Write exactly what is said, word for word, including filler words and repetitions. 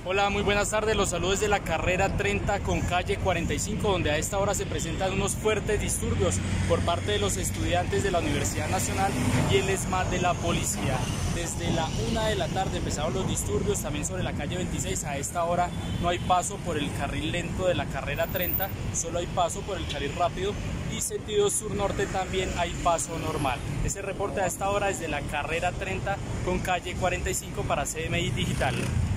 Hola, muy buenas tardes. Los saludos de la carrera treinta con calle cuarenta y cinco, donde a esta hora se presentan unos fuertes disturbios por parte de los estudiantes de la Universidad Nacional y el ESMAD de la policía. Desde la una de la tarde empezaron los disturbios, también sobre la calle veintiséis. A esta hora no hay paso por el carril lento de la carrera treinta, solo hay paso por el carril rápido, y sentido sur-norte también hay paso normal. Ese reporte a esta hora es de la carrera treinta con calle cuarenta y cinco para C M I Digital.